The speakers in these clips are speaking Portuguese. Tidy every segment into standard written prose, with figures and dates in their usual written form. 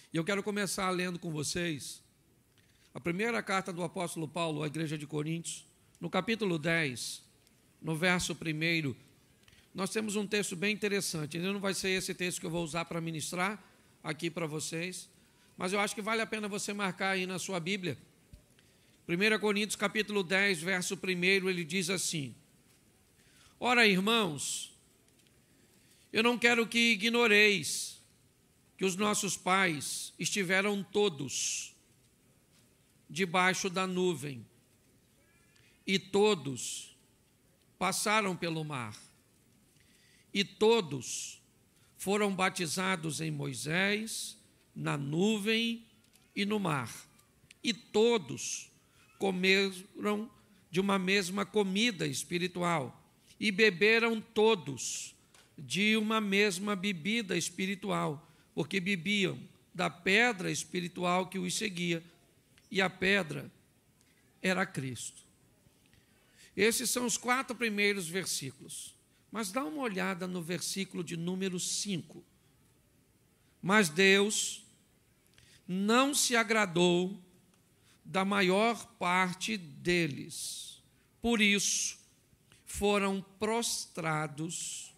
E eu quero começar lendo com vocês a primeira carta do apóstolo Paulo à igreja de Coríntios, no capítulo 10, no verso 1. Nós temos um texto bem interessante. Ainda não vai ser esse texto que eu vou usar para ministrar aqui para vocês, mas eu acho que vale a pena você marcar aí na sua Bíblia. 1 Coríntios capítulo 10, verso 1, ele diz assim: Ora, irmãos, eu não quero que ignoreis que os nossos pais estiveram todos debaixo da nuvem, e todos passaram pelo mar, e todos foram batizados em Moisés, na nuvem e no mar, e todos comeram de uma mesma comida espiritual, e beberam todos de uma mesma bebida espiritual, porque bebiam da pedra espiritual que os seguia, e a pedra era Cristo. Esses são os 4 primeiros versículos. Mas dá uma olhada no versículo de número 5. Mas Deus não se agradou da maior parte deles. Por isso, foram prostrados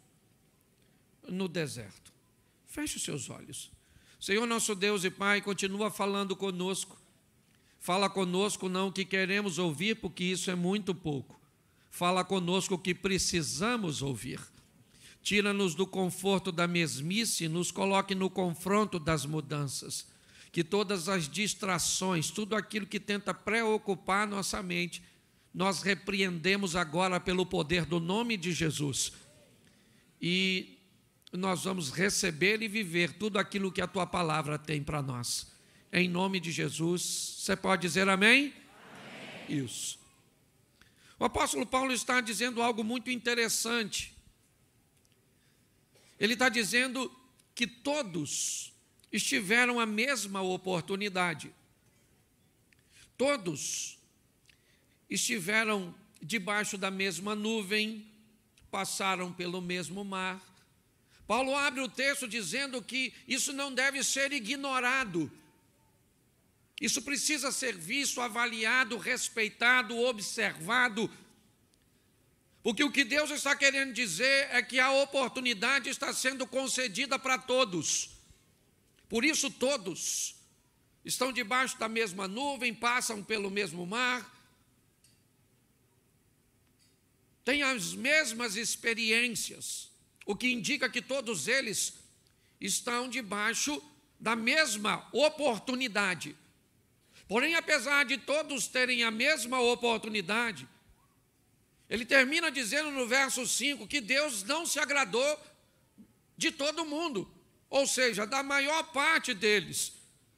no deserto. Feche os seus olhos. Senhor nosso Deus e Pai, continua falando conosco. Fala conosco não o que queremos ouvir, porque isso é muito pouco. Fala conosco o que precisamos ouvir. Tira-nos do conforto da mesmice e nos coloque no confronto das mudanças. Que todas as distrações, tudo aquilo que tenta preocupar nossa mente, nós repreendemos agora pelo poder do nome de Jesus. E nós vamos receber e viver tudo aquilo que a Tua palavra tem para nós. Em nome de Jesus, você pode dizer amém? Amém. Isso. O apóstolo Paulo está dizendo algo muito interessante. Ele está dizendo que todos tiveram a mesma oportunidade. Todos estiveram debaixo da mesma nuvem, passaram pelo mesmo mar. Paulo abre o texto dizendo que isso não deve ser ignorado. Isso precisa ser visto, avaliado, respeitado, observado. Porque o que Deus está querendo dizer é que a oportunidade está sendo concedida para todos. Por isso todos estão debaixo da mesma nuvem, passam pelo mesmo mar, têm as mesmas experiências, o que indica que todos eles estão debaixo da mesma oportunidade. Porém, apesar de todos terem a mesma oportunidade, ele termina dizendo no verso 5 que Deus não se agradou de todo mundo, ou seja, da maior parte deles.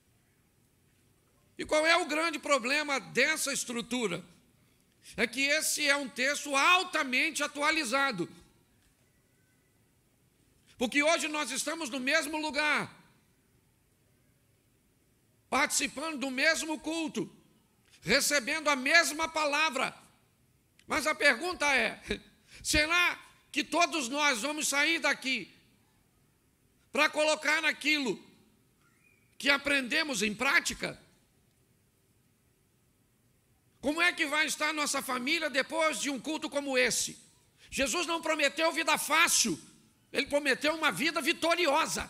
E qual é o grande problema dessa estrutura? É que esse é um texto altamente atualizado. Porque hoje nós estamos no mesmo lugar, participando do mesmo culto, recebendo a mesma palavra. Mas a pergunta é, será que todos nós vamos sair daqui para colocar naquilo que aprendemos em prática? Como é que vai estar nossa família depois de um culto como esse? Jesus não prometeu vida fácil, Ele prometeu uma vida vitoriosa.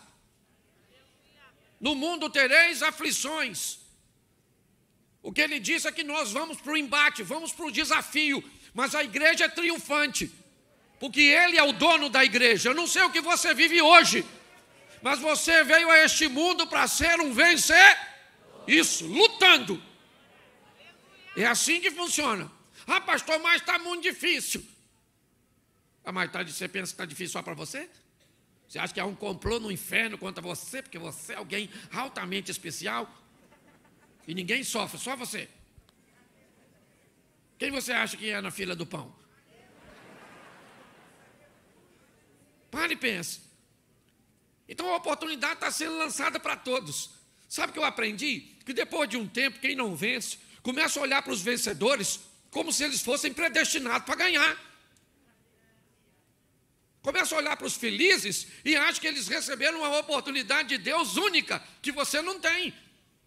No mundo tereis aflições. O que Ele disse é que nós vamos para o embate, vamos para o desafio, mas a igreja é triunfante, porque Ele é o dono da igreja. Eu não sei o que você vive hoje, mas você veio a este mundo para ser um vencer. Isso, lutando. É assim que funciona. Ah, pastor, mas está muito difícil. Ah, mas você pensa que está difícil só para você? Você acha que há um complô no inferno contra você, porque você é alguém altamente especial? E ninguém sofre, só você. Quem você acha que é na fila do pão? Pare e pense. Então a oportunidade está sendo lançada para todos. Sabe o que eu aprendi? Que depois de um tempo, quem não vence, começa a olhar para os vencedores como se eles fossem predestinados para ganhar. Começa a olhar para os felizes e acha que eles receberam uma oportunidade de Deus única, que você não tem.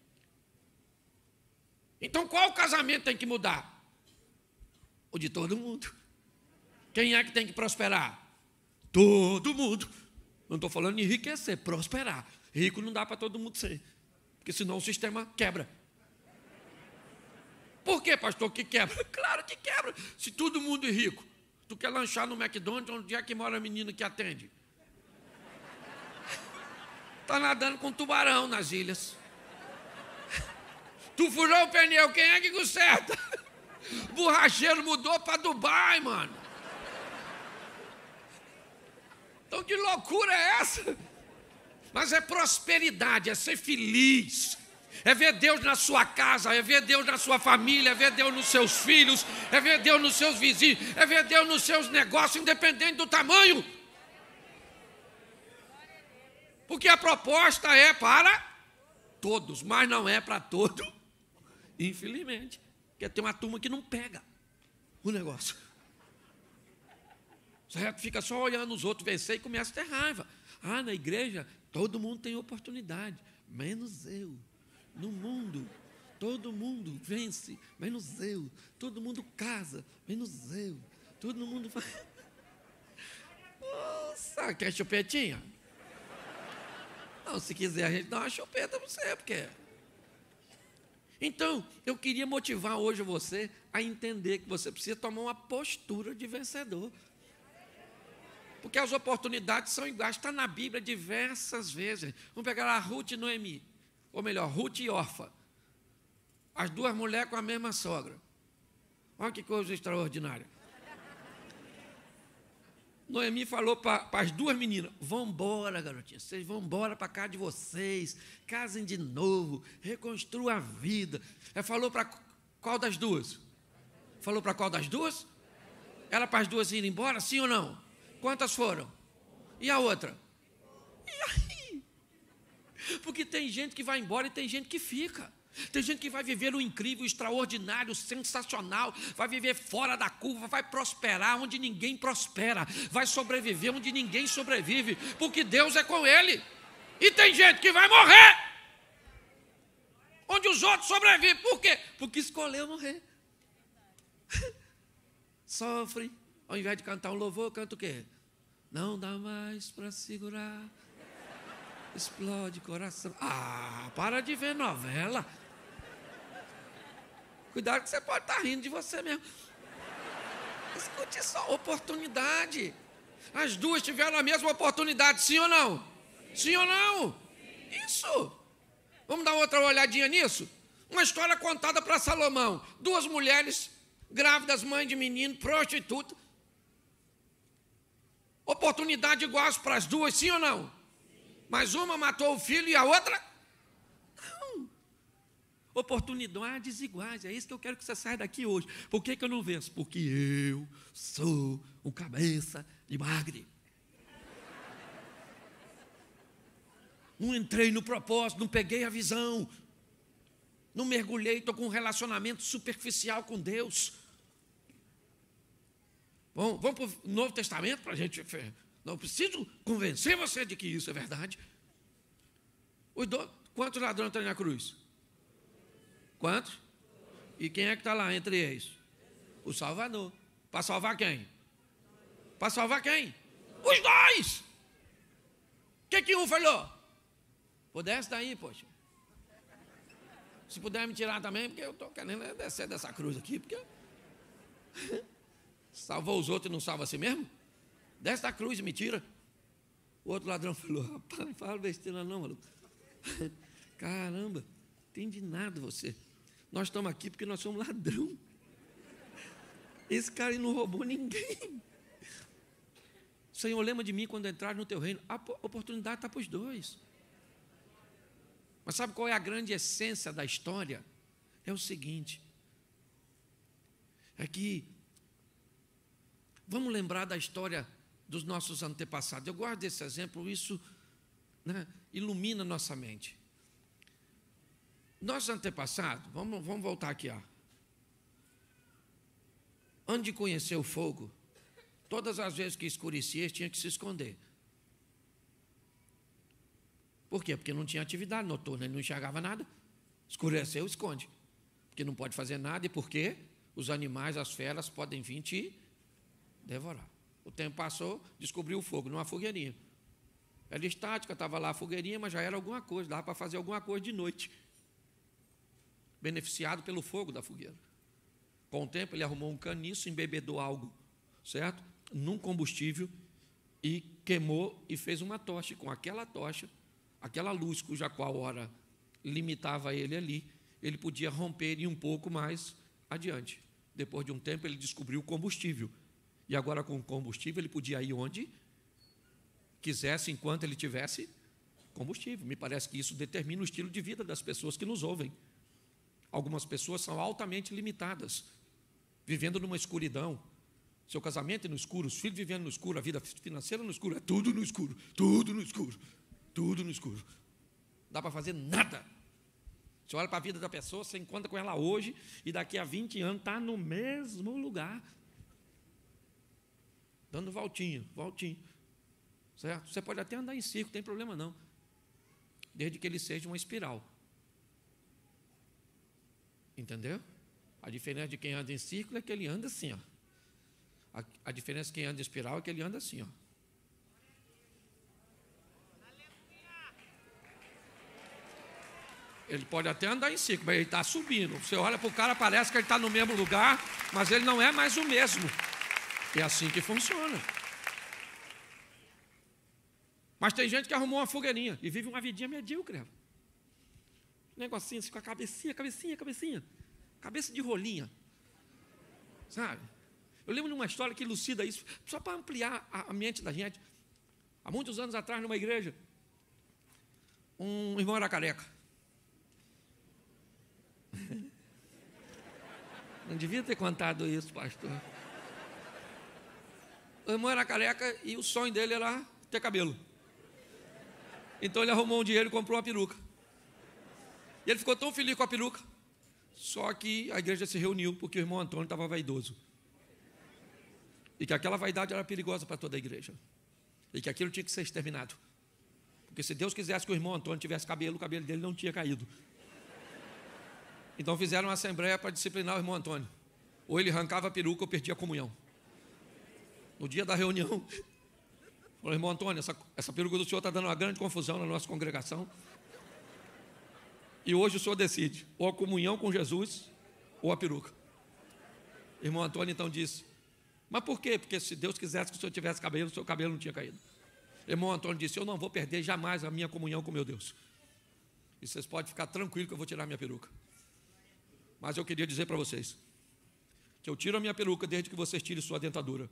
Então, qual casamento tem que mudar? O de todo mundo. Quem é que tem que prosperar? Todo mundo. Não estou falando de enriquecer, prosperar. Rico não dá para todo mundo ser, porque senão o sistema quebra. Por que, pastor, que quebra? Claro que quebra. Se todo mundo é rico, tu quer lanchar no McDonald's, onde é que mora a menina que atende? Está nadando com tubarão nas ilhas. Tu furou o pneu, quem é que conserta? O borracheiro mudou para Dubai, mano. Então que loucura é essa? Mas é prosperidade, é ser feliz. É ver Deus na sua casa, é ver Deus na sua família, é ver Deus nos seus filhos, é ver Deus nos seus vizinhos, é ver Deus nos seus negócios, independente do tamanho. Porque a proposta é para todos, mas não é para todo, infelizmente. Porque tem uma turma que não pega o negócio. Certo? Fica só olhando os outros vencer e começa a ter raiva. Ah, na igreja todo mundo tem oportunidade, menos eu. No mundo, todo mundo vence, menos eu. Todo mundo casa, menos eu. Todo mundo faz... Nossa, quer chupetinha? Não, se quiser a gente dá uma chupeta para você, porque... Então, eu queria motivar hoje você a entender que você precisa tomar uma postura de vencedor. Porque as oportunidades são iguais, está na Bíblia diversas vezes. Vamos pegar lá Ruth e Noemi, ou melhor, Ruth e Orfa. As duas mulheres com a mesma sogra. Olha que coisa extraordinária. Noemi falou para as duas meninas: vão embora, garotinhas, vocês vão embora para casa de vocês, casem de novo, reconstruam a vida. Ela falou para qual das duas? Falou para qual das duas? Era para as duas irem embora, sim ou não? Quantas foram? E a outra? E aí? Porque tem gente que vai embora e tem gente que fica. Tem gente que vai viver o incrível, o extraordinário, o sensacional, vai viver fora da curva, vai prosperar onde ninguém prospera, vai sobreviver onde ninguém sobrevive, porque Deus é com ele. E tem gente que vai morrer onde os outros sobrevivem. Por quê? Porque escolheu morrer. Sofre. Ao invés de cantar um louvor, canta o quê? Não dá mais para segurar. Explode coração. Ah, para de ver novela. Cuidado que você pode estar rindo de você mesmo. Escute só, oportunidade. As duas tiveram a mesma oportunidade, sim ou não? Sim ou não? Isso. Vamos dar outra olhadinha nisso? Uma história contada para Salomão. Duas mulheres grávidas, mãe de menino, prostituta. Oportunidade igual para as duas, sim ou não? Mas uma matou o filho e a outra? Não. Oportunidades iguais, é isso que eu quero que você saia daqui hoje. Por que eu não venço? Porque eu sou um cabeça de bagre. Não entrei no propósito, não peguei a visão, não mergulhei, estou com um relacionamento superficial com Deus. Bom, vamos para o Novo Testamento para a gente... Não preciso convencer você de que isso é verdade. Quantos ladrões tem na cruz? Quantos? E quem é que está lá entre eles? O Salvador. Para salvar quem? Para salvar quem? Os dois! O que um falou? Pudesse daí, poxa. Se puder me tirar também, porque eu estou querendo descer dessa cruz aqui, porque... Salvou os outros e não salva a si mesmo? Desce da cruz e me tira. O outro ladrão falou: rapaz, não fala besteira não, maluco. Caramba, não entendi nada você. Nós estamos aqui porque nós somos ladrão. Esse cara aí não roubou ninguém. Senhor, lembra de mim quando entrar no teu reino. A oportunidade está para os dois. Mas sabe qual é a grande essência da história? É o seguinte: é que vamos lembrar da história dos nossos antepassados. Eu guardo esse exemplo, isso, né, ilumina nossa mente. Nossos antepassados, vamos voltar aqui. Antes de conhecer o fogo, Todas as vezes que escurecia, ele tinha que se esconder. Por quê? Porque não tinha atividade noturna, ele não enxergava nada. Escureceu, esconde. Porque não pode fazer nada e porque os animais, as feras, podem vir te devorar. O tempo passou, descobriu o fogo, numa fogueirinha. Era estática, estava lá a fogueirinha, mas já era alguma coisa, dava para fazer alguma coisa de noite. Beneficiado pelo fogo da fogueira. Com o tempo, ele arrumou um caniço, embebedou algo, certo? Num combustível, e queimou e fez uma tocha. Com aquela tocha, aquela luz cuja qual hora limitava ele ali, ele podia romper e ir um pouco mais adiante. Depois de um tempo, ele descobriu o combustível. E agora, com o combustível, ele podia ir onde quisesse, enquanto ele tivesse combustível. Me parece que isso determina o estilo de vida das pessoas que nos ouvem. Algumas pessoas são altamente limitadas, vivendo numa escuridão. Seu casamento é no escuro, os filhos vivendo no escuro, a vida financeira no escuro, é tudo no escuro, tudo no escuro, tudo no escuro. Não dá para fazer nada. Você olha para a vida da pessoa, você encontra com ela hoje, e daqui a 20 anos está no mesmo lugar, dando voltinha. Certo? Você pode até andar em círculo, não tem problema não, desde que ele seja uma espiral. Entendeu? A diferença de quem anda em círculo é que ele anda assim, ó. A diferença de quem anda em espiral é que ele anda assim, ó. Ele pode até andar em círculo, mas ele está subindo. Você olha para o cara, parece que ele está no mesmo lugar, mas ele não é mais o mesmo. É assim que funciona. Mas tem gente que arrumou uma fogueirinha e vive uma vidinha medíocre. Um negocinho assim com a cabecinha. Cabeça de rolinha. Sabe? Eu lembro de uma história que elucida isso, só para ampliar a mente da gente. Há muitos anos atrás, numa igreja, um irmão era careca. Não devia ter contado isso, pastor. O irmão era careca e o sonho dele era ter cabelo. Então ele arrumou um dinheiro e comprou uma peruca. E ele ficou tão feliz com a peruca. Só que a igreja se reuniu porque o irmão Antônio estava vaidoso. E que aquela vaidade era perigosa para toda a igreja. E que aquilo tinha que ser exterminado. Porque se Deus quisesse que o irmão Antônio tivesse cabelo, o cabelo dele não tinha caído. Então fizeram uma assembleia para disciplinar o irmão Antônio. Ou ele arrancava a peruca ou perdia a comunhão. No dia da reunião, falou: irmão Antônio, essa peruca do senhor está dando uma grande confusão na nossa congregação. E hoje o senhor decide, ou a comunhão com Jesus, ou a peruca. Irmão Antônio então disse: mas por quê? Porque se Deus quisesse que o senhor tivesse cabelo, o seu cabelo não tinha caído. Irmão Antônio disse: eu não vou perder jamais a minha comunhão com meu Deus. E vocês podem ficar tranquilos que eu vou tirar minha peruca. Mas eu queria dizer para vocês que eu tiro a minha peruca desde que vocês tirem sua dentadura.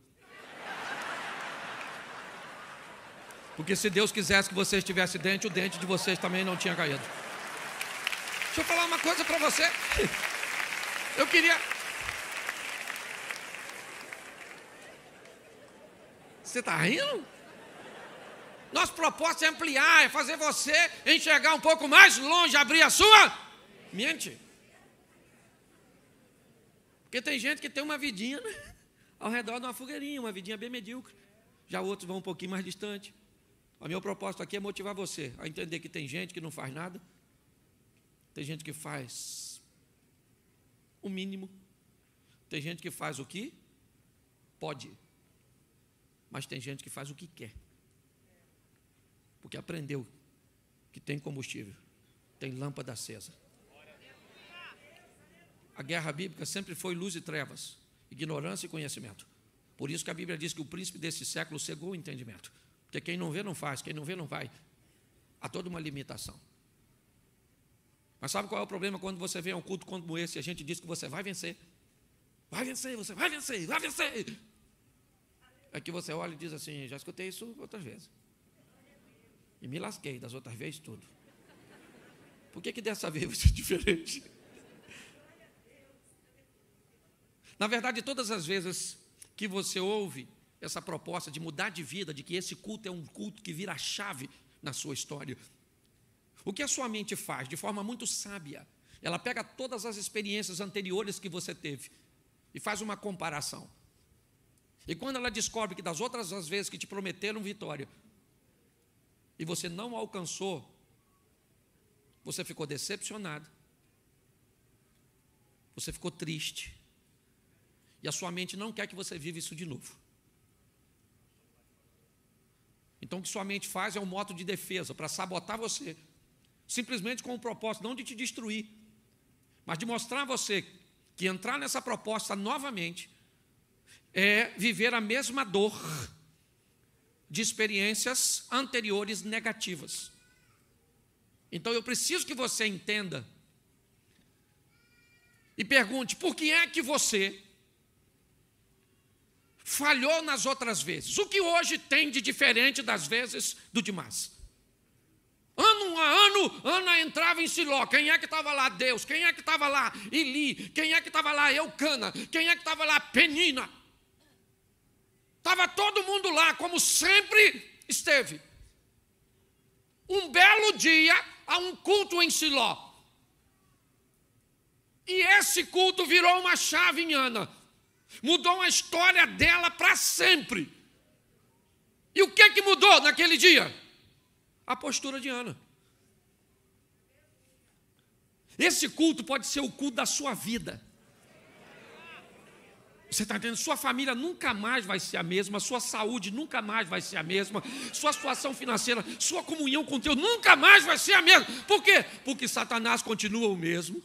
Porque se Deus quisesse que vocês tivessem dente, o dente de vocês também não tinha caído. Deixa eu falar uma coisa para você. Eu queria... Você está rindo? Nosso propósito é ampliar, é fazer você enxergar um pouco mais longe, abrir a sua mente. Porque tem gente que tem uma vidinha, né, ao redor de uma fogueirinha, uma vidinha bem medíocre. Já outros vão um pouquinho mais distante. O meu propósito aqui é motivar você a entender que tem gente que não faz nada, tem gente que faz o mínimo, tem gente que faz o que pode, mas tem gente que faz o que quer, porque aprendeu que tem combustível, tem lâmpada acesa. A guerra bíblica sempre foi luz e trevas, ignorância e conhecimento. Por isso que a Bíblia diz que o príncipe desse século cegou o entendimento. Porque quem não vê não faz, quem não vê não vai. Há toda uma limitação. Mas sabe qual é o problema quando você vem a um culto como esse e a gente diz que você vai vencer? Vai vencer, você vai vencer, vai vencer. É que você olha e diz assim: já escutei isso outras vezes. E me lasquei das outras vezes tudo. Por que dessa vez vai ser diferente? Na verdade, todas as vezes que você ouve essa proposta de mudar de vida, de que esse culto é um culto que vira a chave na sua história, o que a sua mente faz, de forma muito sábia, ela pega todas as experiências anteriores que você teve e faz uma comparação. E quando ela descobre que das outras as vezes que te prometeram vitória e você não alcançou, você ficou decepcionado, você ficou triste, e a sua mente não quer que você viva isso de novo. Então o que sua mente faz é um modo de defesa para sabotar você, simplesmente com o propósito não de te destruir, mas de mostrar a você que entrar nessa proposta novamente é viver a mesma dor de experiências anteriores negativas. Então eu preciso que você entenda e pergunte: por que é que você falhou nas outras vezes? O que hoje tem de diferente das vezes do demais? Ano a ano, Ana entrava em Siló. Quem é que estava lá? Deus. Quem é que estava lá? Eli. Quem é que estava lá? Eucana. Quem é que estava lá? Penina. Estava todo mundo lá, como sempre esteve. Um belo dia, há um culto em Siló. E esse culto virou uma chave em Ana. Mudou a história dela para sempre. E o que mudou naquele dia? A postura de Ana. Esse culto pode ser o culto da sua vida. Você está entendendo? Sua família nunca mais vai ser a mesma, sua saúde nunca mais vai ser a mesma, sua situação financeira, sua comunhão com Deus nunca mais vai ser a mesma. Por quê? Porque Satanás continua o mesmo,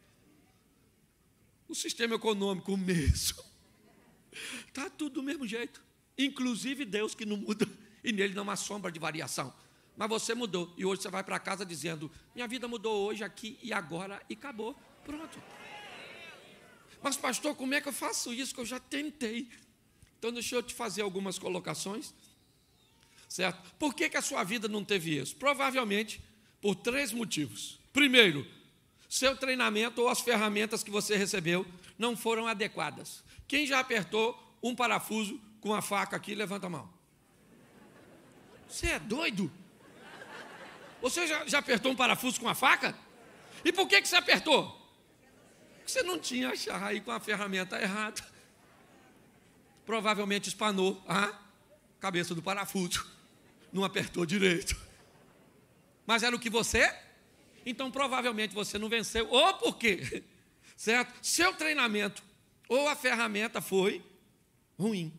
o sistema econômico o mesmo, está tudo do mesmo jeito, inclusive Deus que não muda, e nele não há sombra de variação. Mas você mudou, e hoje você vai para casa dizendo: minha vida mudou hoje, aqui e agora, e acabou, pronto. Mas pastor, como é que eu faço isso, que eu já tentei? Então deixa eu te fazer algumas colocações, certo? Por que a sua vida não teve isso? Provavelmente por 3 motivos. Primeiro, seu treinamento ou as ferramentas que você recebeu não foram adequadas. Quem já apertou um parafuso com a faca aqui, levanta a mão. Você é doido? Você já apertou um parafuso com a faca? E por que você apertou? Você não tinha a chave com a ferramenta errada. Provavelmente espanou a cabeça do parafuso. Não apertou direito. Mas era o que você? Então provavelmente você não venceu. Ou por quê? Certo? Seu treinamento ou a ferramenta foi ruim.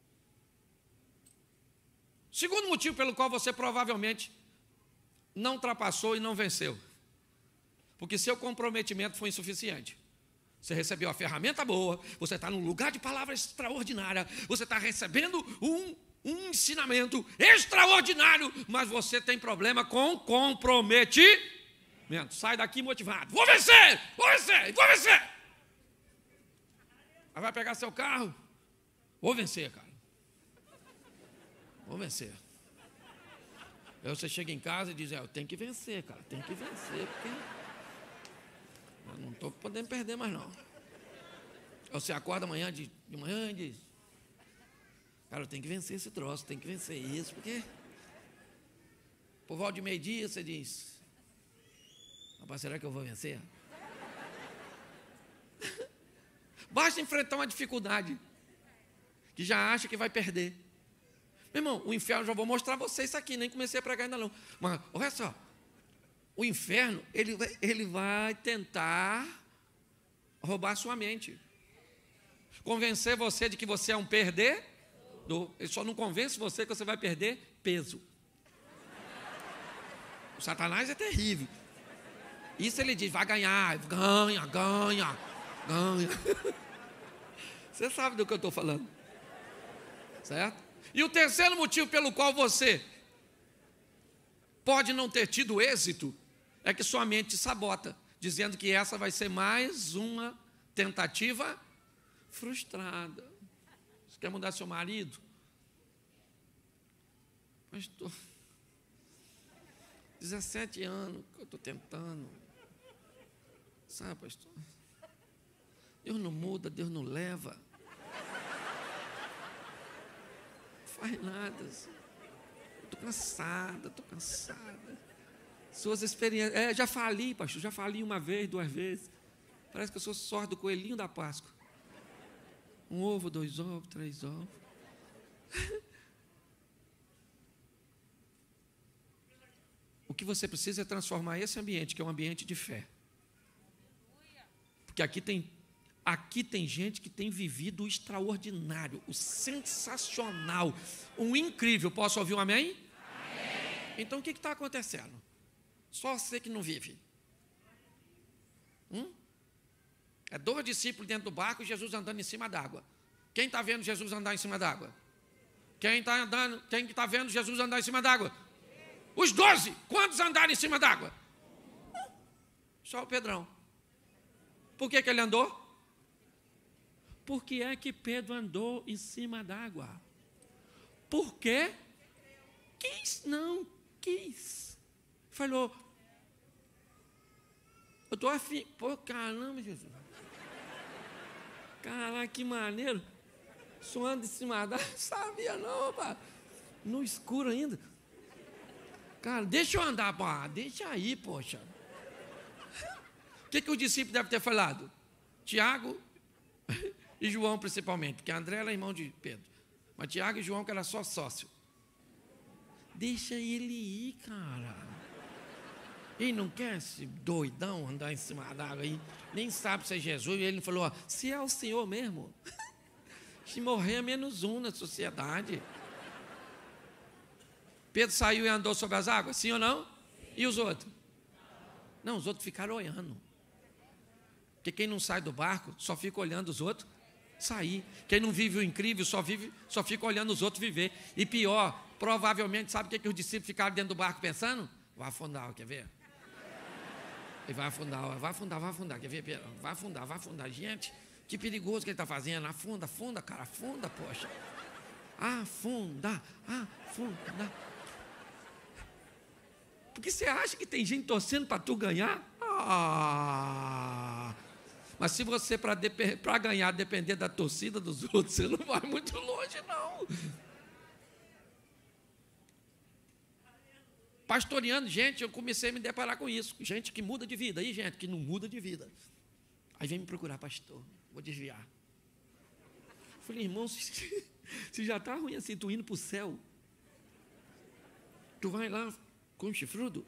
Segundo motivo pelo qual você provavelmente não ultrapassou e não venceu. Porque seu comprometimento foi insuficiente. Você recebeu a ferramenta boa, você está num lugar de palavra extraordinária, você está recebendo um ensinamento extraordinário, mas você tem problema com comprometimento. Sai daqui motivado: vou vencer, vou vencer, vou vencer. Aí vai pegar seu carro: vou vencer, cara. Vou vencer. Aí você chega em casa e diz: eu tenho que vencer, cara, tenho que vencer, porque eu não estou podendo perder mais não. Aí você acorda amanhã de manhã e diz: cara, eu tenho que vencer esse troço, tenho que vencer isso, porque por volta de meio-dia você diz: rapaz, será que eu vou vencer? Basta enfrentar uma dificuldade que já acha que vai perder. Meu irmão, o inferno, já vou mostrar a vocês isso aqui, nem comecei a pregar ainda não. Mas olha só, o inferno, ele vai tentar roubar a sua mente. Convencer você de que você é um perdedor. Ele só não convence você que você vai perder peso. O Satanás é terrível. Isso ele diz: vai ganhar, ganha. Você sabe do que eu estou falando. Certo? E o terceiro motivo pelo qual você pode não ter tido êxito é que sua mente te sabota, dizendo que essa vai ser mais uma tentativa frustrada. Você quer mudar seu marido? Pastor, 17 anos que eu estou tentando. Sabe, pastor? Deus não muda, Deus não leva. Não faz nada. Estou cansada. Suas experiências. Já fali, pastor, já fali uma vez, 2 vezes. Parece que eu sou sorte do coelhinho da Páscoa. 1 ovo, 2 ovos, 3 ovos. O que você precisa é transformar esse ambiente, que é um ambiente de fé. Porque aqui tem gente que tem vivido o extraordinário, o sensacional, o incrível. Posso ouvir um amém? Amém. Então o que está acontecendo? Só você que não vive. É 2 discípulos dentro do barco e Jesus andando em cima d'água. Quem está vendo Jesus andar em cima d'água? Quem está vendo Jesus andar em cima d'água? Os 12. Quantos andaram em cima d'água? Só o Pedrão. Por que ele andou? Por que é que Pedro andou em cima d'água? Por quê? Quis. Falou, eu estou afim. Pô, caramba, Jesus. Caraca, que maneiro. Só anda em cima d'água. Sabia não, pá. No escuro ainda. Cara, deixa eu andar, pá. Deixa aí, poxa. O que o discípulo deve ter falado? Tiago e João, principalmente, porque André era irmão de Pedro. Mas Tiago e João, que era só sócio. Deixa ele ir, cara. Ele não quer esse doidão andar em cima d'água aí. Nem sabe se é Jesus. E ele falou, se é o Senhor mesmo, se morrer é menos um na sociedade. Pedro saiu e andou sobre as águas, sim ou não? E os outros? Não, os outros ficaram olhando. Porque quem não sai do barco só fica olhando os outros sair. Quem não vive o incrível só fica olhando os outros viver. E pior, provavelmente, sabe o que os discípulos ficaram dentro do barco pensando? Vai afundar, quer ver? Ele vai afundar, quer ver, Pedro? Vai afundar. Gente, que perigoso que ele está fazendo. Afunda, cara, afunda, poxa. Afunda. Porque você acha que tem gente torcendo para tu ganhar? Mas se você, para ganhar, depender da torcida dos outros, você não vai muito longe, não. Pastoreando, gente, eu comecei a me deparar com isso. Gente que muda de vida. Aí, gente que não muda de vida. Aí vem me procurar, pastor, vou desviar. Eu falei, irmão, se já está ruim assim, tu indo para o céu, tu vai lá com um chifrudo?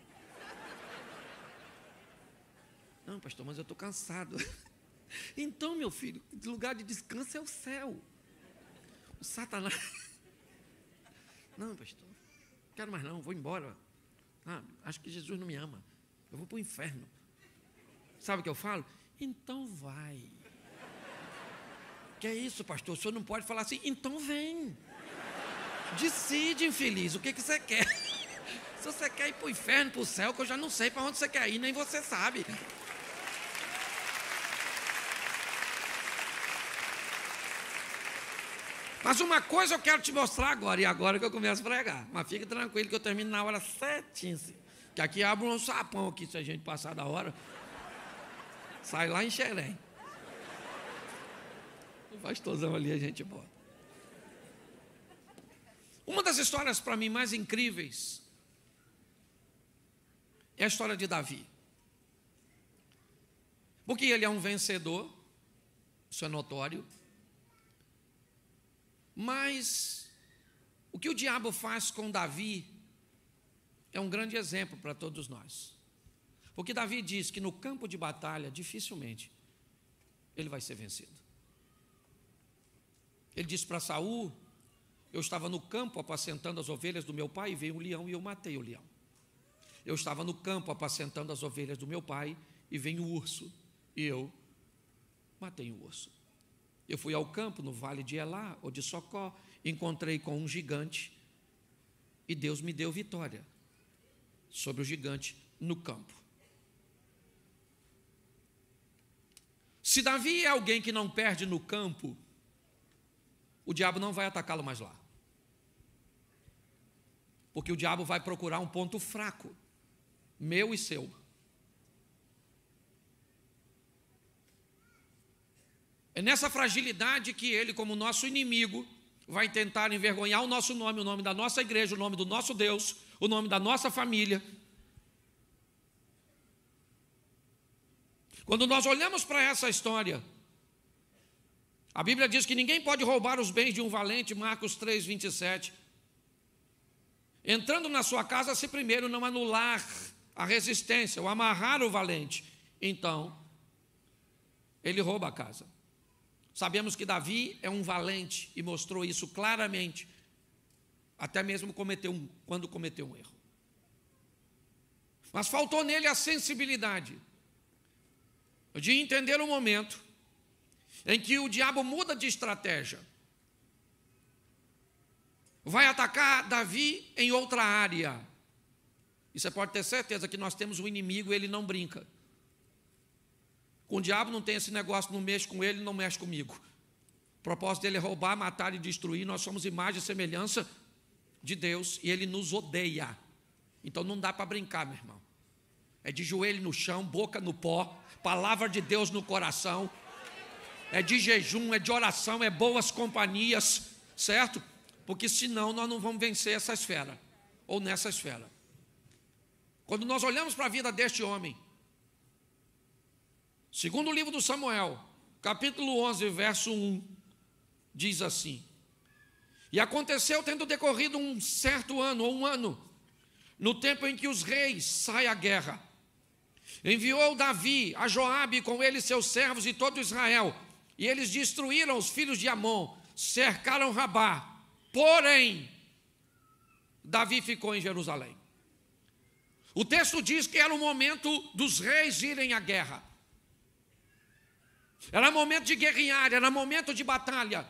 Não, pastor, mas eu estou cansado. Então, meu filho, o lugar de descanso é o céu. O Satanás. Não, pastor, não quero mais não, vou embora. Acho que Jesus não me ama. Eu vou para o inferno. Sabe o que eu falo? Então vai. Que é isso, pastor? O senhor não pode falar assim, então vem. Decide, infeliz, o que você quer? Se você quer ir para o inferno, para o céu, que eu já não sei para onde você quer ir, nem você sabe. Mas uma coisa eu quero te mostrar agora, e agora que eu começo a pregar. Mas fica tranquilo que eu termino na hora certinha. Que aqui abre um sapão aqui, se a gente passar da hora. Sai lá em Xerém. O pastorzão ali, a gente boa. Uma das histórias para mim mais incríveis é a história de Davi. Porque ele é um vencedor, isso é notório. Mas o que o diabo faz com Davi é um grande exemplo para todos nós. Porque Davi diz que no campo de batalha, dificilmente, ele vai ser vencido. Ele disse para Saul, eu estava no campo apacentando as ovelhas do meu pai e veio um leão e eu matei o leão. Eu estava no campo apacentando as ovelhas do meu pai e veio um urso e eu matei o urso. Eu fui ao campo no vale de Elá ou de Socó, encontrei com um gigante e Deus me deu vitória sobre o gigante no campo. Se Davi é alguém que não perde no campo, o diabo não vai atacá-lo mais lá. Porque o diabo vai procurar um ponto fraco, meu e seu. É nessa fragilidade que ele, como nosso inimigo, vai tentar envergonhar o nosso nome, o nome da nossa igreja, o nome do nosso Deus, o nome da nossa família. Quando nós olhamos para essa história, A Bíblia diz que ninguém pode roubar os bens de um valente, Marcos 3, 27. Entrando na sua casa, se primeiro não anular a resistência, ou amarrar o valente, então ele rouba a casa. Sabemos que Davi é um valente e mostrou isso claramente, até mesmo quando cometeu um erro. Mas faltou nele a sensibilidade de entender o momento em que o diabo muda de estratégia. Vai atacar Davi em outra área. E você pode ter certeza que nós temos um inimigo e ele não brinca. Com o diabo não tem esse negócio, não mexe com ele, não mexe comigo. O propósito dele é roubar, matar e destruir. Nós somos imagem e semelhança de Deus e ele nos odeia. Então não dá para brincar, meu irmão. É de joelho no chão, boca no pó, palavra de Deus no coração. É de jejum, é de oração, é boas companhias, certo? Porque senão nós não vamos vencer essa esfera, ou nessa esfera. Quando nós olhamos para a vida deste homem, segundo o livro do Samuel, capítulo 11, verso 1, diz assim: e aconteceu, tendo decorrido um certo ano, ou um ano, no tempo em que os reis saem à guerra, enviou Davi a Joabe, com ele seus servos e todo Israel, e eles destruíram os filhos de Amon, cercaram Rabá. Porém, Davi ficou em Jerusalém. O texto diz que era o momento dos reis irem à guerra. Era momento de guerrear, era momento de batalha.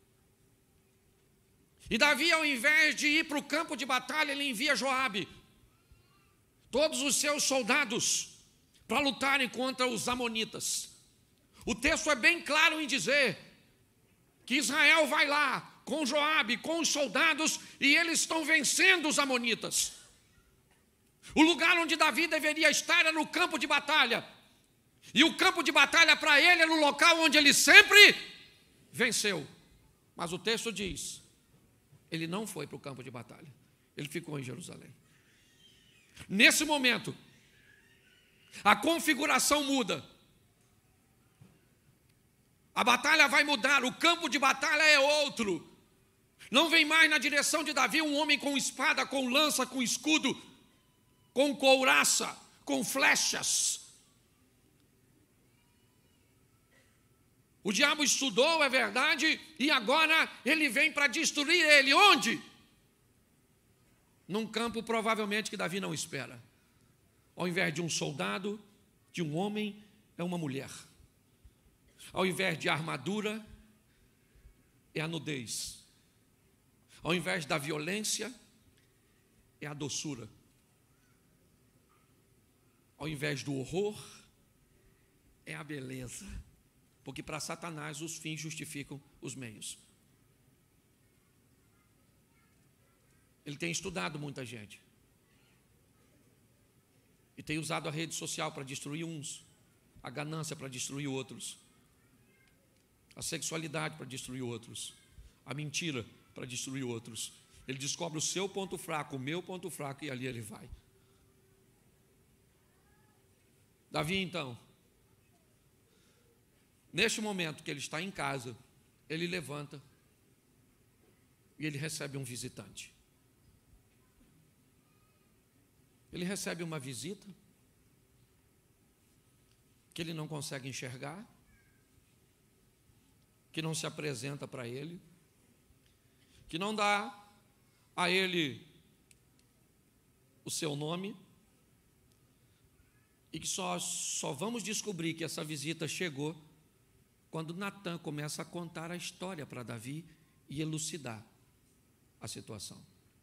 E Davi, ao invés de ir para o campo de batalha, ele envia Joabe, todos os seus soldados, para lutarem contra os amonitas. O texto é bem claro em dizer que Israel vai lá com Joabe, com os soldados, e eles estão vencendo os amonitas. O lugar onde Davi deveria estar era no campo de batalha. E o campo de batalha para ele era o local onde ele sempre venceu. Mas o texto diz, ele não foi para o campo de batalha, ele ficou em Jerusalém. Nesse momento, a configuração muda. A batalha vai mudar, o campo de batalha é outro. Não vem mais na direção de Davi um homem com espada, com lança, com escudo, com couraça, com flechas. O diabo estudou, é verdade, e agora ele vem para destruir ele. Onde? Num campo provavelmente que Davi não espera. Ao invés de um soldado, de um homem, é uma mulher. Ao invés de armadura, é a nudez. Ao invés da violência, é a doçura. Ao invés do horror, é a beleza. Porque para Satanás os fins justificam os meios. Ele tem estudado muita gente. E tem usado a rede social para destruir uns, a ganância para destruir outros, a sexualidade para destruir outros, a mentira para destruir outros. Ele descobre o seu ponto fraco, o meu ponto fraco, e ali ele vai. Davi, então, neste momento que ele está em casa, ele levanta e ele recebe um visitante. Ele recebe uma visita que ele não consegue enxergar, que não se apresenta para ele, que não dá a ele o seu nome, e que só vamos descobrir que essa visita chegou quando Natã começa a contar a história para Davi e elucidar a situação.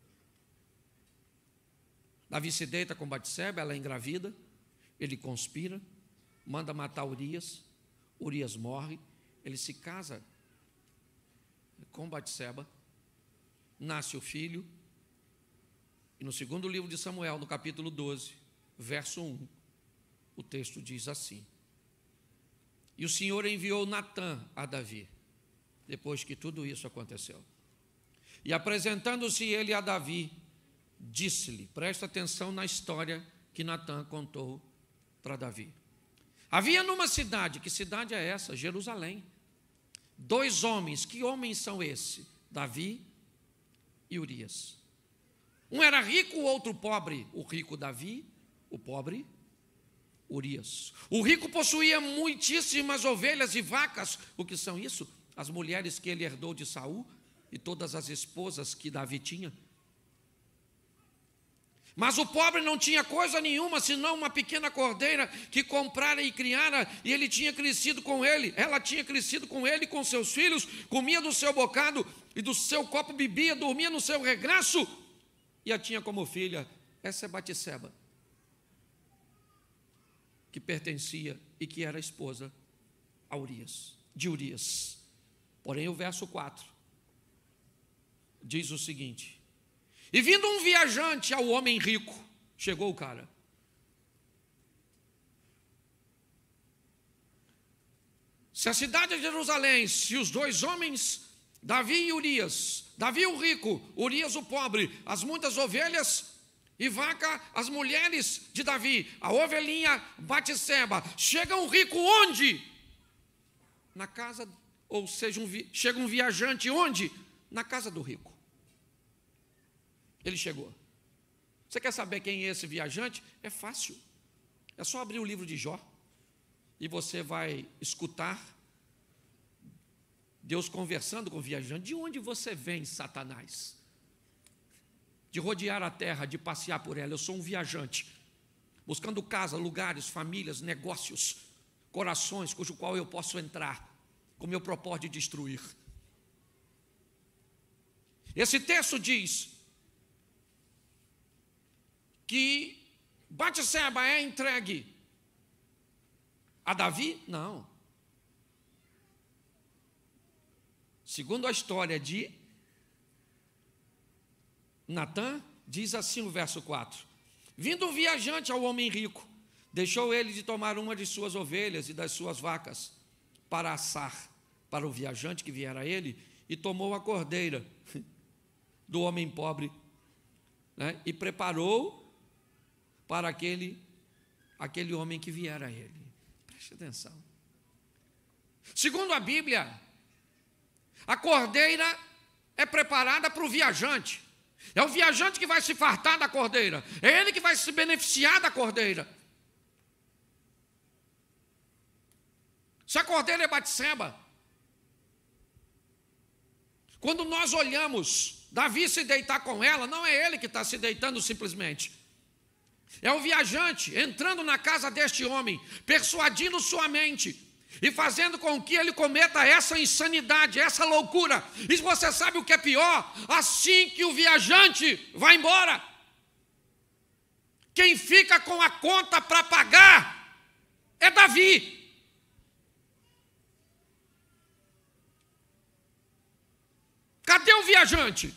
Davi se deita com Batseba, ela é engravida, ele conspira, manda matar Urias, Urias morre, ele se casa com Batseba, nasce o filho, e no segundo livro de Samuel, no capítulo 12, verso 1, o texto diz assim: e o Senhor enviou Natã a Davi, depois que tudo isso aconteceu. E apresentando-se ele a Davi, disse-lhe, presta atenção na história que Natã contou para Davi. Havia numa cidade, que cidade é essa? Jerusalém. 2 homens. Que homens são esses? Davi e Urias. Um era rico, o outro pobre. O rico Davi, o pobre Urias. O rico possuía muitíssimas ovelhas e vacas. O que são isso? As mulheres que ele herdou de Saul e todas as esposas que Davi tinha. Mas o pobre não tinha coisa nenhuma, senão uma pequena cordeira que comprara e criara, e ele tinha crescido com ele. Ela tinha crescido com ele, com seus filhos, comia do seu bocado e do seu copo bebia, dormia no seu regaço, e a tinha como filha. Essa é Batseba, que pertencia e que era esposa de Urias. Porém, o verso 4 diz o seguinte: e vindo um viajante ao homem rico, chegou o cara. Se a cidade de Jerusalém, se os 2 homens, Davi e Urias, Davi o rico, Urias o pobre, as muitas ovelhas e vaca, as mulheres de Davi, a ovelhinha Batseba, chega um rico onde? Na casa, ou seja, chega um viajante onde? Na casa do rico. Ele chegou. Você quer saber quem é esse viajante? É fácil. É só abrir o livro de Jó e você vai escutar Deus conversando com o viajante. De onde você vem, Satanás? De rodear a terra, de passear por ela. Eu sou um viajante, buscando casa, lugares, famílias, negócios, corações, cujo qual eu posso entrar, com o meu propósito de destruir. Esse texto diz que Batseba é entregue a Davi? Não. Segundo a história de Natã, diz assim o verso 4: vindo um viajante ao homem rico, deixou ele de tomar uma de suas ovelhas e das suas vacas para assar para o viajante que viera a ele, e tomou a cordeira do homem pobre, né, e preparou para aquele homem que viera a ele. Preste atenção. Segundo a Bíblia, a cordeira é preparada para o viajante. É o viajante que vai se fartar da cordeira. É ele que vai se beneficiar da cordeira. Se a cordeira é Batseba, quando nós olhamos Davi se deitar com ela, não é ele que está se deitando simplesmente. É o viajante entrando na casa deste homem, persuadindo sua mente e fazendo com que ele cometa essa insanidade, essa loucura. E você sabe o que é pior? Assim que o viajante vai embora, quem fica com a conta para pagar é Davi. Cadê o viajante?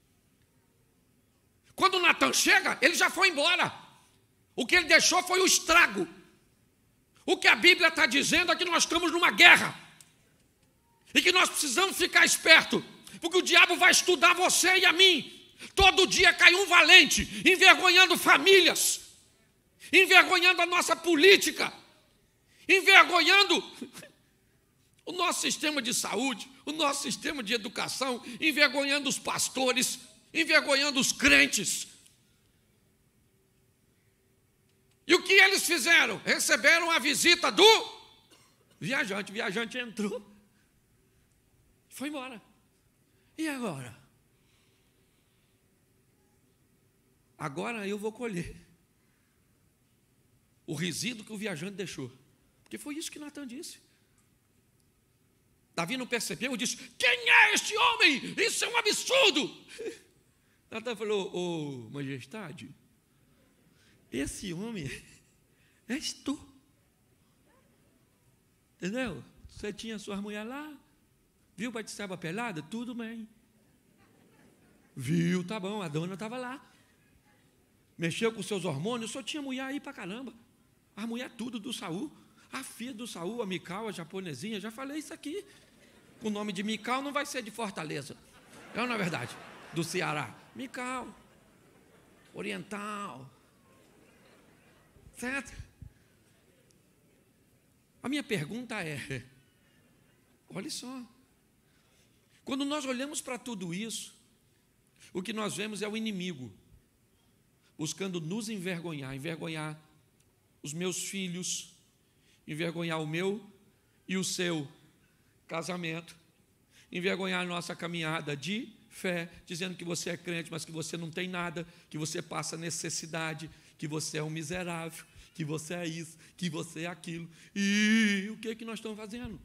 Quando Natã chega, ele já foi embora. O que ele deixou foi o estrago. O que a Bíblia está dizendo é que nós estamos numa guerra e que nós precisamos ficar esperto, porque o diabo vai estudar você e a mim. Todo dia cai um valente, envergonhando famílias, envergonhando a nossa política, envergonhando o nosso sistema de saúde, o nosso sistema de educação, envergonhando os pastores, envergonhando os crentes. E o que eles fizeram? Receberam a visita do viajante. O viajante entrou, foi embora. E agora? Agora eu vou colher o resíduo que o viajante deixou. Porque foi isso que Natã disse. Davi não percebeu e disse: quem é este homem? Isso é um absurdo. Natã falou: ô majestade, esse homem és tu. Entendeu? Você tinha suas mulheres lá, viu Batseba pelada? Tudo bem. Viu, tá bom, a dona estava lá. Mexeu com seus hormônios, só tinha mulher aí pra caramba. A mulher tudo do Saul. A filha do Saul, a Mical, a japonesinha, já falei isso aqui. O nome de Mical não vai ser de Fortaleza. Não, na verdade, do Ceará. Mical, oriental. Certo? A minha pergunta é, olha só, Quando nós olhamos para tudo isso, o que nós vemos é o inimigo buscando nos envergonhar os meus filhos, envergonhar o meu e o seu casamento, envergonhar a nossa caminhada de fé, dizendo que você é crente, mas que você não tem nada, que você passa necessidade, que você é um miserável, que você é isso, que você é aquilo. E o que é que nós estamos fazendo?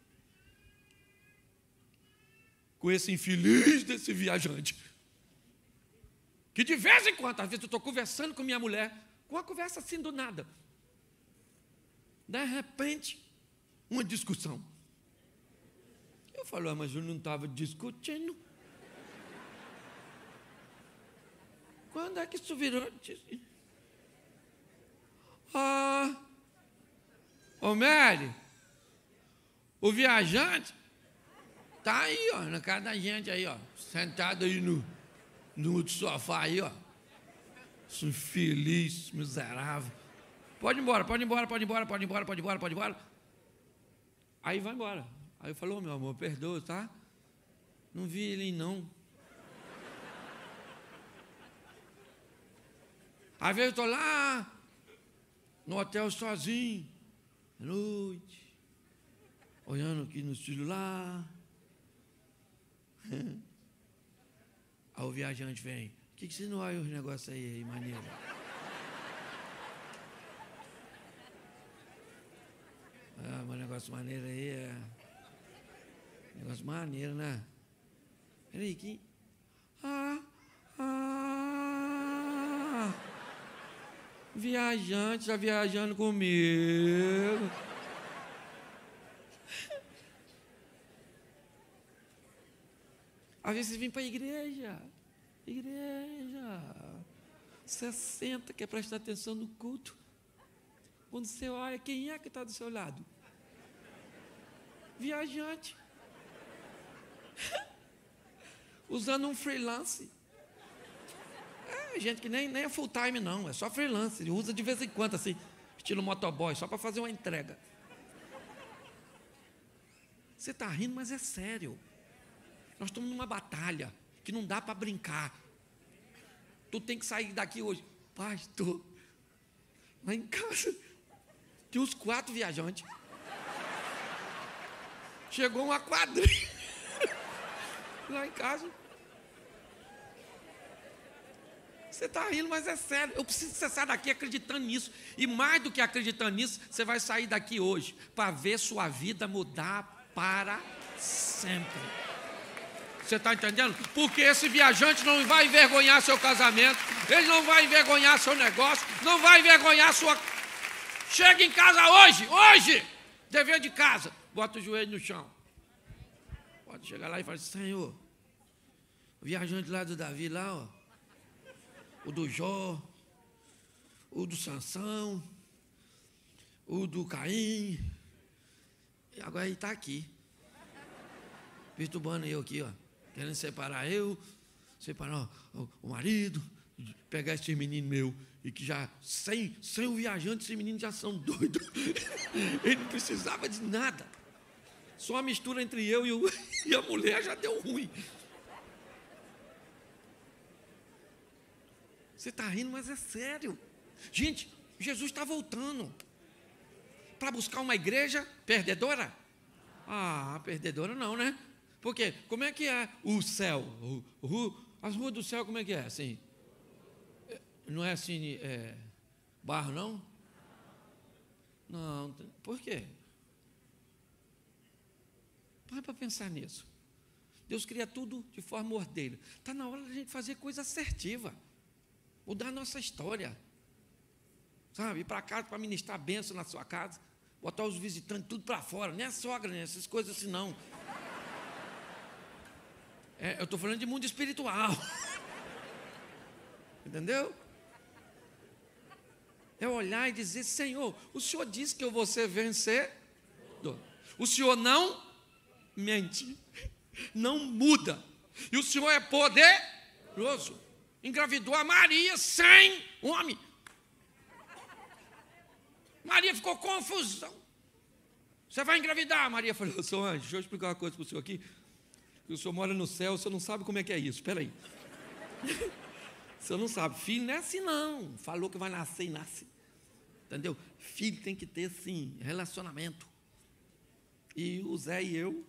Com esse infeliz desse viajante, que de vez em quando, às vezes eu estou conversando com minha mulher, com uma conversa assim do nada, de repente, uma discussão. Eu falo, mas eu não estava discutindo. Quando é que isso virou? Ô Mary, o viajante está aí, ó, na casa da gente aí, ó, sentado aí no sofá aí, ó. Infeliz, miserável. Pode ir embora. Aí vai embora. Aí eu falo, meu amor, perdoa, tá? Não vi ele, não. Às vezes eu estou lá, no hotel sozinho, à noite, olhando aqui no celular. Aí o viajante vem, o que você não olha os negócios aí, maneiro? Mas negócio maneiro aí é... Negócio maneiro, né? Peraí, que... Viajante, está viajando comigo. Às vezes você vem para a igreja. Você senta, quer prestar atenção no culto. Quando você olha, quem é que está do seu lado? Viajante. Usando um freelance. Gente que nem é full time não, é só freelance. Ele usa de vez em quando, assim, estilo motoboy, só para fazer uma entrega. Você está rindo, mas é sério. Nós estamos numa batalha que não dá para brincar. Tu tem que sair daqui hoje. Pastor, lá em casa tinha uns 4 viajantes. Chegou uma quadrilha lá em casa. Você está rindo, mas é sério. Eu preciso que você saia daqui acreditando nisso. E mais do que acreditando nisso, você vai sair daqui hoje para ver sua vida mudar para sempre. Você está entendendo? Porque esse viajante não vai envergonhar seu casamento, ele não vai envergonhar seu negócio, não vai envergonhar sua... Chega em casa hoje, dever de casa, bota o joelho no chão. Pode chegar lá e falar assim, Senhor, o viajante lá do Davi, lá, ó, o do Jó, o do Sansão, o do Caim, e agora ele está aqui, perturbando eu aqui, ó, querendo separar o marido, pegar esse menino meu, e que já, sem o viajante, esses meninos já são doidos, ele não precisava de nada, só a mistura entre eu e a mulher já deu ruim. Você está rindo, mas é sério. Gente, Jesus está voltando para buscar uma igreja perdedora? Perdedora não, né? Porque como é que é o céu? As ruas do céu, como é que é? Assim, não é assim, barro, não? Não, por quê? Para para pensar nisso. Deus cria tudo de forma ordeira. Está na hora da gente fazer coisa assertiva. Mudar a nossa história, sabe? Ir para casa para ministrar a bênção na sua casa, botar os visitantes tudo para fora, nem a sogra, nem essas coisas assim, não. Eu estou falando de mundo espiritual, entendeu? É olhar e dizer, Senhor, o Senhor disse que eu vou ser vencedor. O Senhor não mente, não muda, e o Senhor é poderoso. Engravidou a Maria sem homem. Maria ficou confusão. Você vai engravidar? Maria falou, seu anjo, deixa eu explicar uma coisa para o senhor aqui. O senhor mora no céu, o senhor não sabe como é que é isso. Espera aí. O senhor não sabe. Filho não é assim, não. Falou que vai nascer e nasce. Entendeu? Filho tem que ter, sim, relacionamento. E o Zé e eu,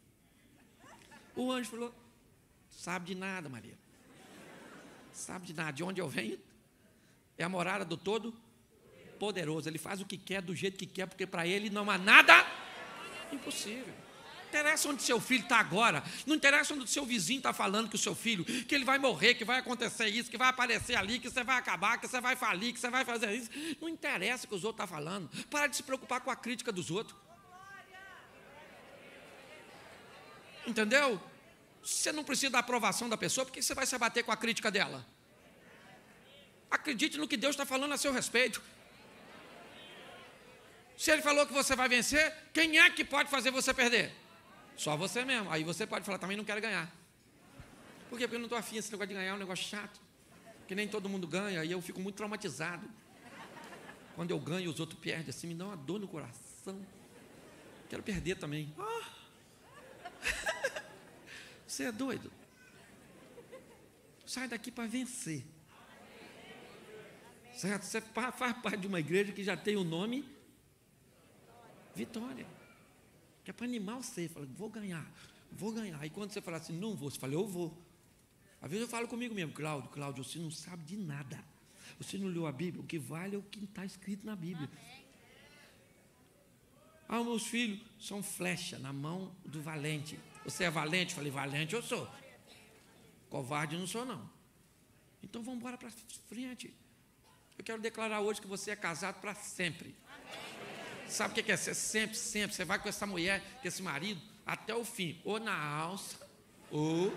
o anjo falou, sabe de nada, Maria. Sabe de nada. De onde eu venho? É a morada do Todo-Poderoso. Ele faz o que quer, do jeito que quer, porque para ele não há nada impossível. Não interessa onde seu filho está agora. Não interessa onde o seu vizinho está falando que o seu filho, que ele vai morrer, que vai acontecer isso, que vai aparecer ali, que você vai acabar, que você vai falir, que você vai fazer isso. Não interessa o que os outros estão falando. Para de se preocupar com a crítica dos outros. Entendeu? Você não precisa da aprovação da pessoa, porque você vai se abater com a crítica dela. Acredite no que Deus está falando a seu respeito. Se Ele falou que você vai vencer, quem é que pode fazer você perder? Só você mesmo. Aí você pode falar, também não quero ganhar. Por quê? Porque eu não estou afim, esse negócio de ganhar é um negócio chato. Que nem todo mundo ganha, e eu fico muito traumatizado. Quando eu ganho, os outros perdem, assim, me dá uma dor no coração. Quero perder também. Você é doido? Sai daqui para vencer. Certo? Você faz parte de uma igreja que já tem o nome Vitória. Que é para animar você. Fala, vou ganhar. Aí quando você fala assim, não vou, você fala, eu vou. Às vezes eu falo comigo mesmo, Cláudio, você não sabe de nada. Você não leu a Bíblia? O que vale é o que está escrito na Bíblia. Meus filhos são flecha na mão do valente. Você é valente? Falei, valente eu sou. Covarde não sou, não. Então vamos embora para frente. Eu quero declarar hoje que você é casado para sempre. Sabe o que é ser sempre? Você vai com essa mulher, com esse marido, até o fim. Ou na alça, ou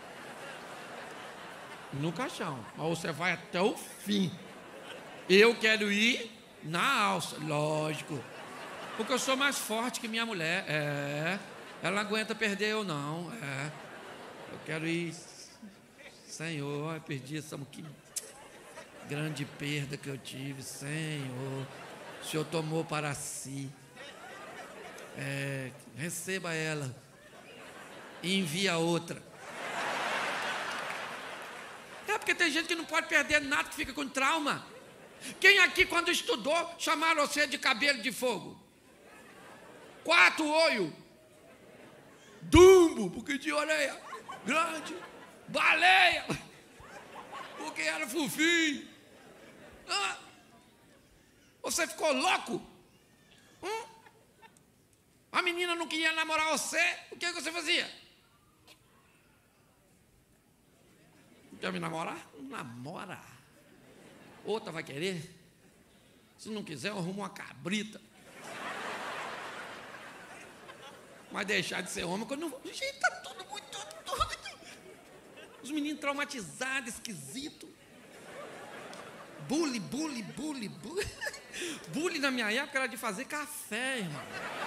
no caixão. Ou você vai até o fim. Eu quero ir na alça, lógico. Porque eu sou mais forte que minha mulher. Ela não aguenta perder eu não. Eu quero ir. Senhor, eu perdi essa grande perda que eu tive. Senhor, o Senhor tomou para si. Receba ela e envia outra. Porque tem gente que não pode perder nada, que fica com trauma. Quem aqui, quando estudou, chamaram você de cabelo de fogo? 4 olhos. Dumbo, porque tinha orelha grande. Baleia, porque era fofinho. Você ficou louco? A menina não queria namorar você, o que você fazia? Quer me namorar? Namora. Outra vai querer? Se não quiser, eu arrumo uma cabrita. Mas deixar de ser homem quando não... Gente, está tudo muito doido. Os meninos traumatizados, esquisitos. Bullying. Bullying na minha época era de fazer café, irmão.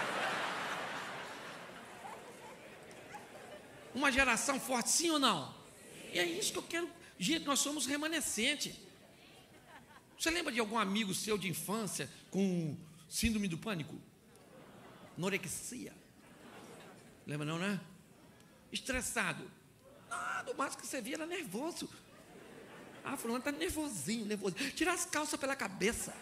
Uma geração forte, sim ou não? E é isso que eu quero. Gente, nós somos remanescente. Você lembra de algum amigo seu de infância com síndrome do pânico? Anorexia? Lembra não, né? Estressado. O máximo que você via era nervoso. Fulano está nervosinho. Tira as calças pela cabeça.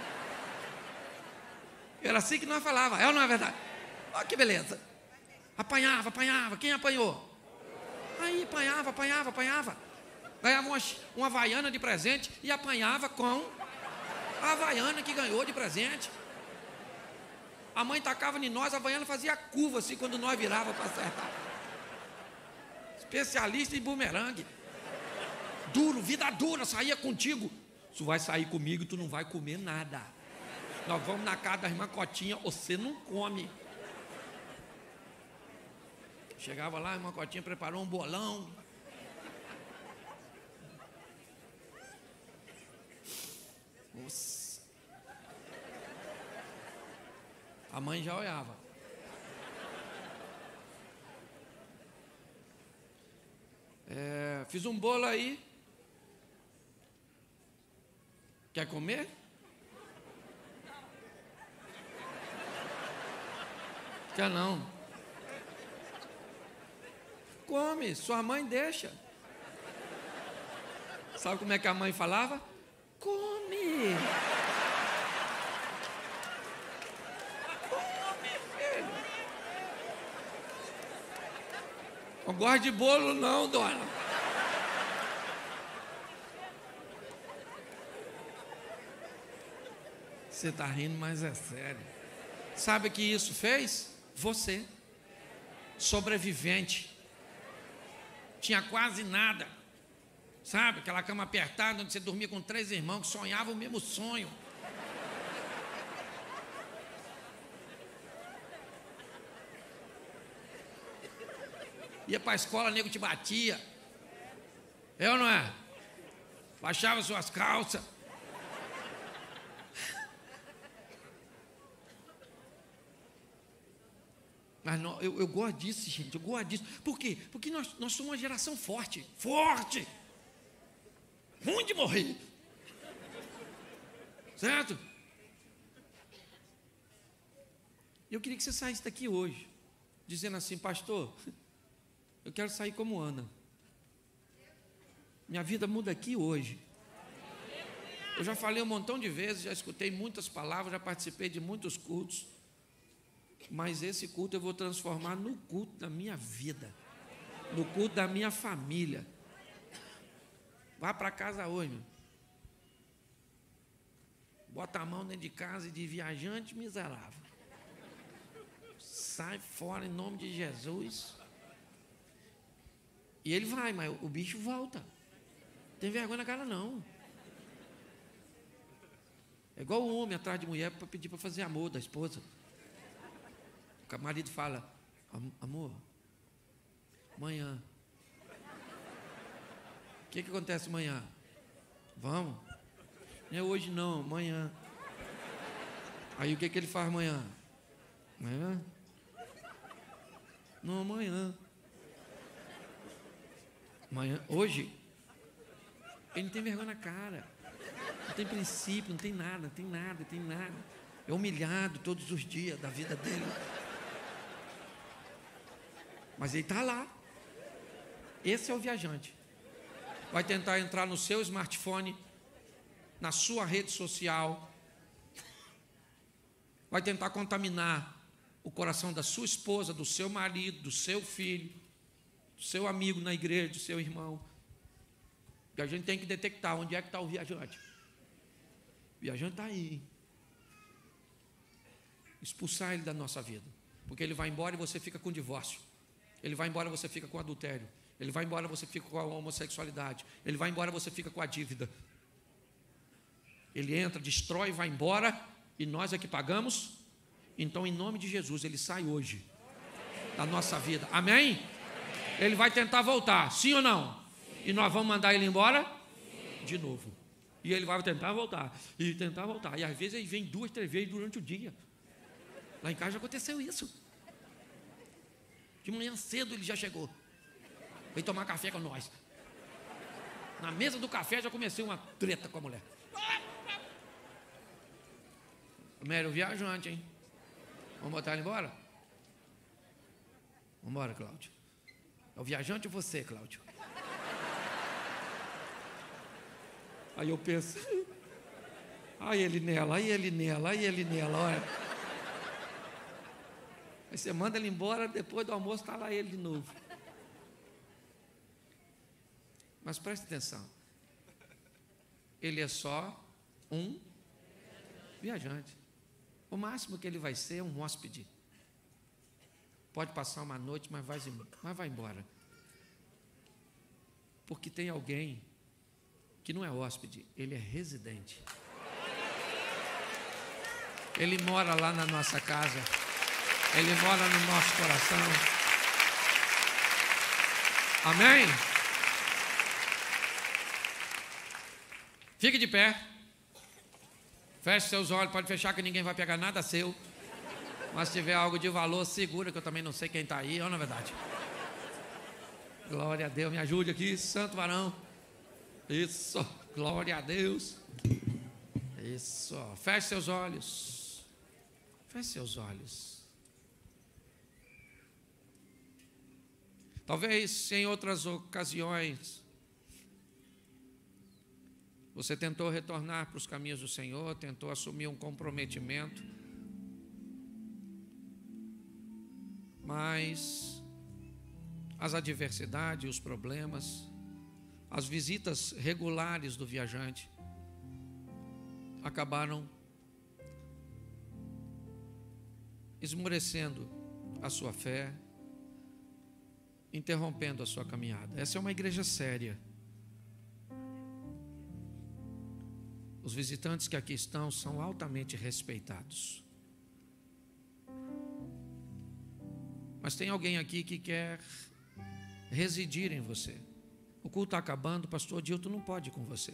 Era assim que nós falava. É ou não é verdade? Olha que beleza. Apanhava. Quem apanhou? Aí apanhava. Ganhava uma havaiana de presente e apanhava com a havaiana que ganhou de presente. A mãe tacava em nós, a havaiana fazia curva assim quando nós virava para acertar. Especialista em bumerangue. Duro, vida dura, saía contigo. Tu vai sair comigo e tu não vai comer nada. Nós vamos na casa da irmã Cotinha, você não come. Chegava lá, a irmã Cotinha preparou um bolão. Nossa. A mãe já olhava. Fiz um bolo aí. Quer comer? Quer não. Come, sua mãe deixa. Sabe como é que a mãe falava? Come. Come, filho. Não gosto de bolo não, dona. Você está rindo, mas é sério. Sabe o que isso fez? Você, sobrevivente, tinha quase nada. Sabe, aquela cama apertada, onde você dormia com 3 irmãos que sonhavam o mesmo sonho. Ia para a escola, nego te batia. É ou não é? Baixava suas calças. Mas não, eu gosto disso, gente, eu gosto disso. Por quê? Porque nós somos uma geração forte. Forte! Ruim de morrer. Certo? Eu queria que você saísse daqui hoje, dizendo assim, pastor, eu quero sair como Ana. Minha vida muda aqui hoje. Eu já falei um montão de vezes, já escutei muitas palavras, já participei de muitos cultos, mas esse culto eu vou transformar no culto da minha vida, no culto da minha família. Vá para casa hoje, meu. Bota a mão dentro de casa e de viajante miserável. Sai fora em nome de Jesus. E ele vai, mas o bicho volta. Não tem vergonha na cara não. É igual o homem atrás de mulher para pedir para fazer amor da esposa. O marido fala, amor, amanhã. O que acontece amanhã? Vamos? Não é hoje não, amanhã. Aí o que ele faz amanhã? Amanhã? Não, amanhã. Amanhã, hoje? Ele não tem vergonha na cara. Não tem princípio, não tem nada, não tem nada, não tem nada. É humilhado todos os dias da vida dele. Mas ele está lá. Esse é o viajante. Vai tentar entrar no seu smartphone, na sua rede social, vai tentar contaminar o coração da sua esposa, do seu marido, do seu filho, do seu amigo na igreja, do seu irmão. E a gente tem que detectar onde é que está o viajante. O viajante está aí. Expulsar ele da nossa vida, porque ele vai embora e você fica com divórcio. Ele vai embora e você fica com adultério. Ele vai embora e você fica com a homossexualidade. Ele vai embora e você fica com a dívida. Ele entra, destrói, vai embora e nós é que pagamos. Então, em nome de Jesus, ele sai hoje da nossa vida. Amém? Ele vai tentar voltar, sim ou não? E nós vamos mandar ele embora de novo. E ele vai tentar voltar. E tentar voltar. E às vezes ele vem 2, 3 vezes durante o dia. Lá em casa já aconteceu isso. De manhã cedo ele já chegou. Veio tomar café com nós. Na mesa do café já comecei uma treta com a mulher. Primeiro viajante, hein? Vamos botar ele embora? Vamos embora, Cláudio. É o viajante ou você, Cláudio? Aí eu penso, ai ele nela, ai ele nela, ai ele nela, olha. Aí você manda ele embora, depois do almoço está lá ele de novo. Mas preste atenção, ele é só um viajante. O máximo que ele vai ser é um hóspede. Pode passar uma noite, mas vai embora. Porque tem alguém que não é hóspede, ele é residente. Ele mora lá na nossa casa, ele mora no nosso coração. Amém? Fique de pé. Feche seus olhos, pode fechar que ninguém vai pegar nada seu. Mas se tiver algo de valor, segura, que eu também não sei quem está aí, ou na verdade. Glória a Deus, me ajude aqui, santo varão. Isso, glória a Deus. Isso, feche seus olhos. Feche seus olhos. Talvez em outras ocasiões você tentou retornar para os caminhos do Senhor, tentou assumir um comprometimento, mas as adversidades, os problemas, as visitas regulares do viajante acabaram esmorecendo a sua fé, interrompendo a sua caminhada. Essa é uma igreja séria. Os visitantes que aqui estão são altamente respeitados. Mas tem alguém aqui que quer residir em você. O culto está acabando, o pastor Dilton não pode ir com você.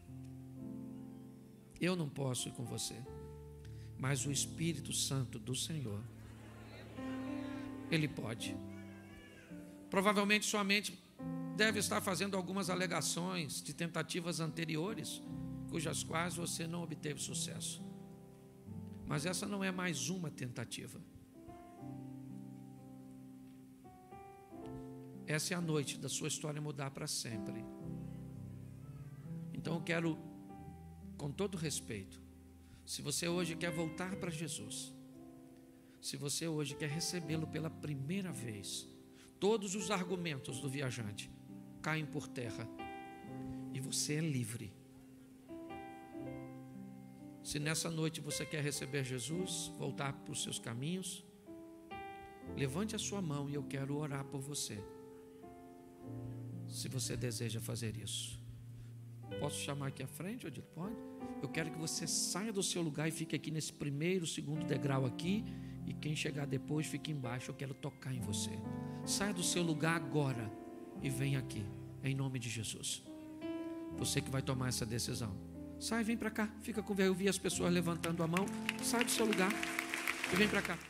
Eu não posso ir com você. Mas o Espírito Santo do Senhor, Ele pode. Provavelmente sua mente deve estar fazendo algumas alegações de tentativas anteriores, cujas quais você não obteve sucesso. Mas essa não é mais uma tentativa. Essa é a noite da sua história mudar para sempre. Então eu quero, com todo respeito, se você hoje quer voltar para Jesus, se você hoje quer recebê-lo pela primeira vez, todos os argumentos do viajante caem por terra e você é livre. Se nessa noite você quer receber Jesus, voltar para os seus caminhos, levante a sua mão e eu quero orar por você. Se você deseja fazer isso, posso chamar aqui à frente, Odilo? Pode? Eu quero que você saia do seu lugar e fique aqui nesse primeiro, segundo degrau aqui, e quem chegar depois fique embaixo. Eu quero tocar em você. Saia do seu lugar agora e venha aqui, em nome de Jesus. Você que vai tomar essa decisão, sai, vem para cá, fica com. Eu vi as pessoas levantando a mão. Sai do seu lugar e vem para cá.